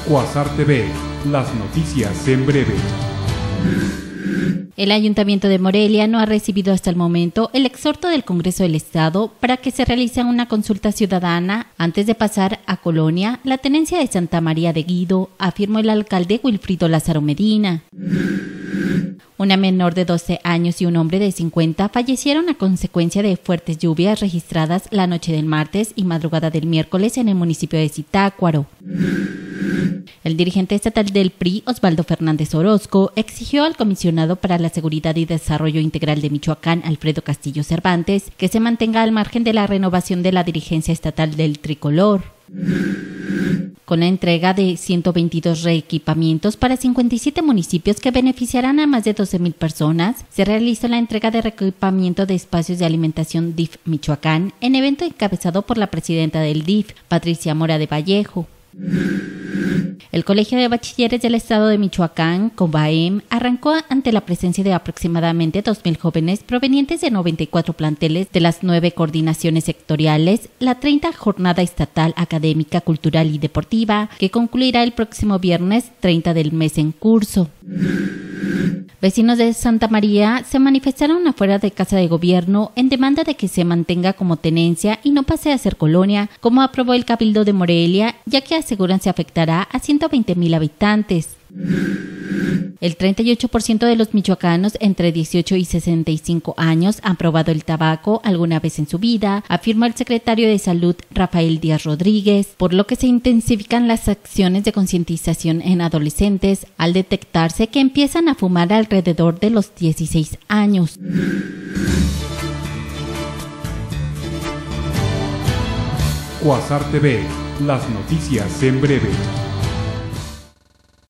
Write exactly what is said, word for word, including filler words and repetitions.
Quasar T V, las noticias en breve. El Ayuntamiento de Morelia no ha recibido hasta el momento el exhorto del Congreso del Estado para que se realice una consulta ciudadana antes de pasar a Colonia la tenencia de Santa María de Guido, afirmó el alcalde Wilfrido Lázaro Medina. Una menor de doce años y un hombre de cincuenta fallecieron a consecuencia de fuertes lluvias registradas la noche del martes y madrugada del miércoles en el municipio de Zitácuaro. El dirigente estatal del P R I, Osvaldo Fernández Orozco, exigió al comisionado para la Seguridad y Desarrollo Integral de Michoacán, Alfredo Castillo Cervantes, que se mantenga al margen de la renovación de la dirigencia estatal del tricolor. Con la entrega de ciento veintidós reequipamientos para cincuenta y siete municipios que beneficiarán a más de doce mil personas, se realizó la entrega de reequipamiento de espacios de alimentación D I F Michoacán en evento encabezado por la presidenta del D I F, Patricia Mora de Vallejo. El Colegio de Bachilleres del Estado de Michoacán, COBAEM, arrancó ante la presencia de aproximadamente dos mil jóvenes provenientes de noventa y cuatro planteles de las nueve coordinaciones sectoriales la treinta Jornada Estatal Académica, Cultural y Deportiva, que concluirá el próximo viernes treinta del mes en curso. Vecinos de Santa María se manifestaron afuera de Casa de Gobierno en demanda de que se mantenga como tenencia y no pase a ser colonia, como aprobó el Cabildo de Morelia, ya que aseguran se afectará a ciento veinte mil habitantes. El treinta y ocho por ciento de los michoacanos entre dieciocho y sesenta y cinco años han probado el tabaco alguna vez en su vida, afirmó el secretario de Salud Rafael Díaz Rodríguez, por lo que se intensifican las acciones de concientización en adolescentes al detectarse que empiezan a fumar alrededor de los dieciséis años. Quasar T V, las noticias en breve.